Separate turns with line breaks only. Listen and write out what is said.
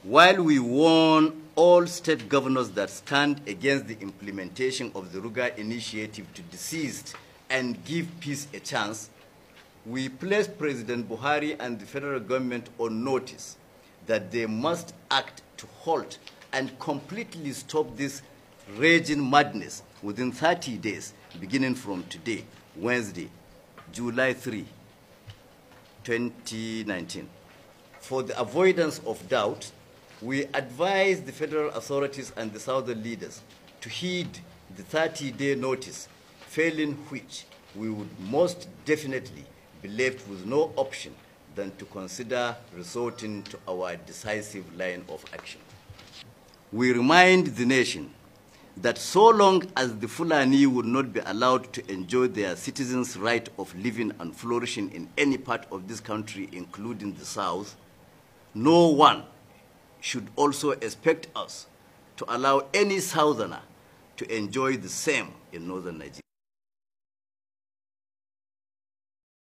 While we warn all state governors that stand against the implementation of the Ruga initiative to desist and give peace a chance, we place President Buhari and the federal government on notice that they must act to halt and completely stop this raging madness within 30 days, beginning from today, Wednesday, July 3, 2019. For the avoidance of doubt, we advise the federal authorities and the southern leaders to heed the 30-day notice, failing which we would most definitely be left with no option than to consider resorting to our decisive line of action. We remind the nation that so long as the Fulani would not be allowed to enjoy their citizens' right of living and flourishing in any part of this country, including the South, no one should also expect us to allow any Southerner to enjoy the same in northern Nigeria.